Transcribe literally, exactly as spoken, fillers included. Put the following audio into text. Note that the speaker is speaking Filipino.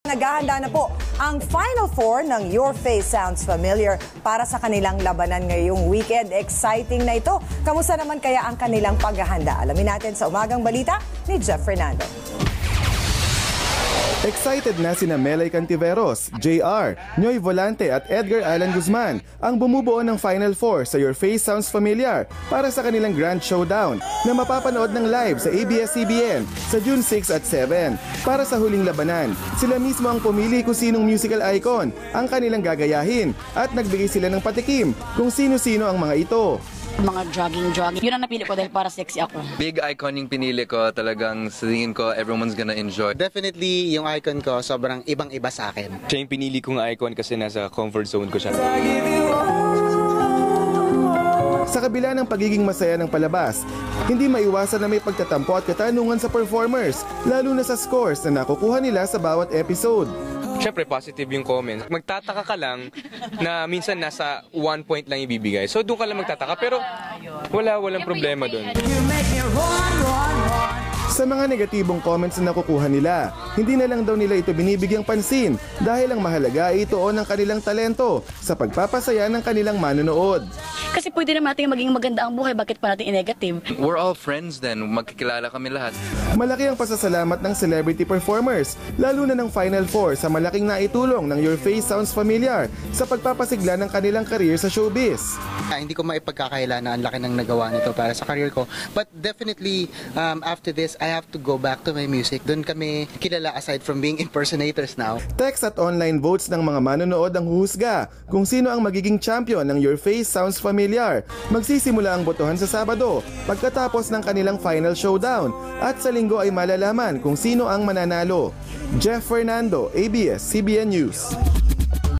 Naghahanda na po ang Final Four ng Your Face Sounds Familiar para sa kanilang labanan ngayong weekend. Exciting na ito. Kamusta naman kaya ang kanilang paghahanda? Alamin natin sa Umagang Balita ni Jeff Fernando. Excited na sina Melai Cantiveros, J R, Nyoy Volante at Edgar Allan Guzman ang bumubuo ng Final Four sa Your Face Sounds Familiar para sa kanilang Grand Showdown na mapapanood ng live sa A B S C B N sa June six at seven. Para sa huling labanan, sila mismo ang pumili kung sinong musical icon ang kanilang gagayahin at nagbigay sila ng patikim kung sino-sino ang mga ito. Mga jogging-jogging. Yun ang napili ko dahil para sexy ako. Big icon yung pinili ko. Talagang sa tingin ko, everyone's gonna enjoy. Definitely, yung icon ko, sobrang ibang-iba sa akin. Siya yung pinili kong icon kasi nasa comfort zone ko siya. Sa kabila ng pagiging masaya ng palabas, hindi maiwasan na may pagtatampo at katanungan sa performers, lalo na sa scores na nakukuha nila sa bawat episode. Siyempre, positive yung comments. Magtataka ka lang na minsan nasa one point lang ibibigay. So, doon ka lang magtataka. Pero wala, walang problema doon. Sa mga negatibong comments na nakukuha nila, hindi na lang daw nila ito binibigyang pansin dahil ang mahalaga ay ituon ang kanilang talento sa pagpapasaya ng kanilang manonood. Kasi pwede naman natin maging maganda ang buhay, bakit pa natin i-negative? We're all friends then. Magkikilala kami lahat. Malaki ang pasasalamat ng celebrity performers, lalo na ng Final Four sa malaking naitulong ng Your Face Sounds Familiar sa pagpapasigla ng kanilang career sa showbiz. Ah, hindi ko maipagkakaila na ang laki ng nagawa nito para sa career ko. But definitely, um, after this, I have to go back to my music. Doon kami kilala aside from being impersonators now. Text at online votes ng mga manonood ang huhusga kung sino ang magiging champion ng Your Face Sounds Familiar. Magsisimula ang botohan sa Sabado pagkatapos ng kanilang final showdown at sa Linggo ay malalaman kung sino ang mananalo. Jeff Fernando, A B S C B N News.